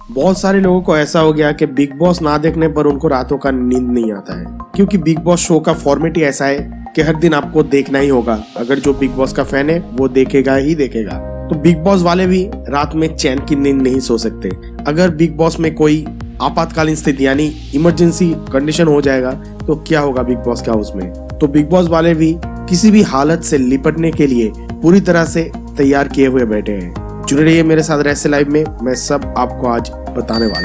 बहुत सारे लोगों को ऐसा हो गया कि बिग बॉस ना देखने पर उनको रातों का नींद नहीं आता है, क्योंकि बिग बॉस शो का फॉर्मेट ही ऐसा है कि हर दिन आपको देखना ही होगा। अगर जो बिग बॉस का फैन है वो देखेगा ही देखेगा। तो बिग बॉस वाले भी रात में चैन की नींद नहीं सो सकते। अगर बिग बॉस में कोई आपातकालीन स्थिति यानी इमरजेंसी कंडीशन हो जाएगा तो क्या होगा बिग बॉस के हाउस में। तो बिग बॉस वाले भी किसी भी हालत से निपटने के लिए पूरी तरह से तैयार किए हुए बैठे हैं। जुड़े रहिए मेरे साथ रहस्य लाइव में, मैं सब आपको आज बताने वाला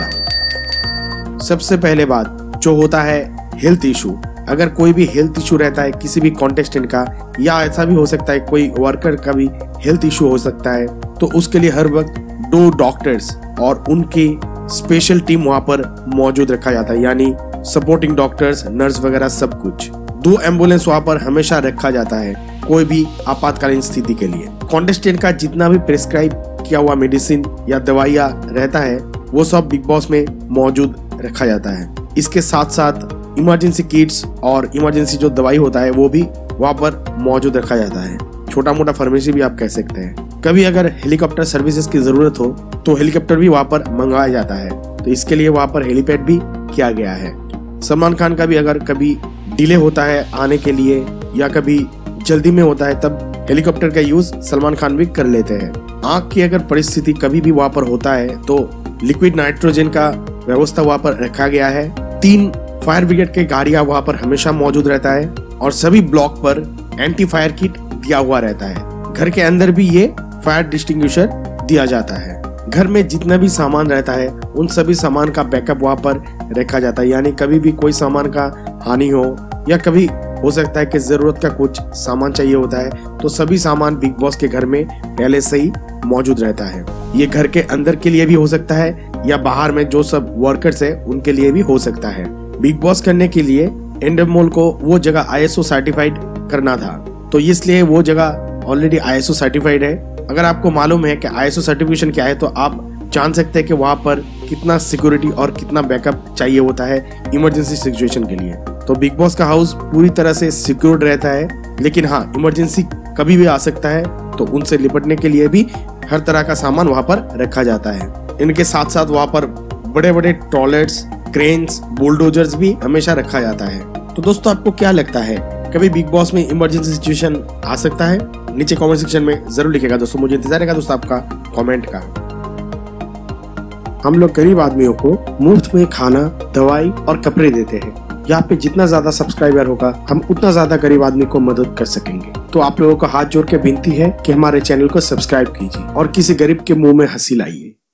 हूँ। सबसे पहले बात जो होता है हेल्थ इशू। अगर कोई भी हेल्थ इशू रहता है किसी भी कॉन्टेस्टेंट का, या ऐसा भी हो सकता है कोई वर्कर का भी हेल्थ इशू हो सकता है, तो उसके लिए हर वक्त 2 डॉक्टर्स और उनकी स्पेशल टीम वहां पर मौजूद रखा जाता है, यानी सपोर्टिंग डॉक्टर्स, नर्स वगैरह सब कुछ। 2 एम्बुलेंस वहां पर हमेशा रखा जाता है कोई भी आपातकालीन स्थिति के लिए। कॉन्टेस्टेंट का जितना भी प्रिस्क्राइब किया हुआ मेडिसिन या दवाइयाँ रहता है वो सब बिग बॉस में मौजूद रखा जाता है। इसके साथ साथ इमरजेंसी किट्स और इमरजेंसी जो दवाई होता है वो भी वहाँ पर मौजूद रखा जाता है। छोटा मोटा फार्मेसी भी आप कह सकते हैं। कभी अगर हेलीकॉप्टर सर्विसेज की जरूरत हो तो हेलीकॉप्टर भी वहाँ पर मंगवाया जाता है, तो इसके लिए वहाँ पर हेलीपैड भी किया गया है। सलमान खान का भी अगर कभी डिले होता है आने के लिए या कभी जल्दी में होता है तब हेलीकॉप्टर का यूज सलमान खान भी कर लेते हैं। आग की अगर परिस्थिति कभी भी वहाँ पर होता है तो लिक्विड नाइट्रोजन का व्यवस्था वहाँ पर रखा गया है। 3 फायर ब्रिगेड के गाड़ियां वहाँ पर हमेशा मौजूद रहता है और सभी ब्लॉक पर एंटी फायर किट दिया हुआ रहता है। घर के अंदर भी ये फायर डिस्टिंग्विशर दिया जाता है। घर में जितना भी सामान रहता है उन सभी सामान का बैकअप वहाँ पर रखा जाता है, यानी कभी भी कोई सामान का हानि हो या कभी हो सकता है कि जरूरत का कुछ सामान चाहिए होता है तो सभी सामान बिग बॉस के घर में पहले से ही मौजूद रहता है। ये घर के अंदर के लिए भी हो सकता है या बाहर में जो सब वर्कर्स है उनके लिए भी हो सकता है। बिग बॉस करने के लिए एंडरमोल को वो जगह ISO सर्टिफाइड करना था, तो इसलिए वो जगह ऑलरेडी ISO सर्टिफाइड है। अगर आपको मालूम है कि ISO सर्टिफिकेशन क्या है तो आप जान सकते हैं कि वहाँ पर कितना सिक्योरिटी और कितना बैकअप चाहिए होता है इमरजेंसी सिचुएशन के लिए। तो बिग बॉस का हाउस पूरी तरह से सिक्योर्ड रहता है, लेकिन हाँ इमरजेंसी कभी भी आ सकता है तो उनसे निपटने के लिए भी हर तरह का सामान वहाँ पर रखा जाता है। इनके साथ साथ वहाँ पर बड़े बड़े टॉयलेट्स, क्रेन्स, बुलडोजर्स भी हमेशा रखा जाता है। तो दोस्तों आपको क्या लगता है कभी बिग बॉस में इमरजेंसी सिचुएशन आ सकता है? नीचे कमेंट सेक्शन में जरूर लिखेगा दोस्तों, मुझे इंतजार रहेगा दोस्तों आपका कमेंट का। हम लोग गरीब आदमियों को मुफ्त में खाना, दवाई और कपड़े देते हैं। यहाँ पे जितना ज्यादा सब्सक्राइबर होगा हम उतना ज्यादा गरीब आदमी को मदद कर सकेंगे। तो आप लोगों को हाथ जोड़ के विनती है कि हमारे चैनल को सब्सक्राइब कीजिए और किसी गरीब के मुंह में हंसी लाइए।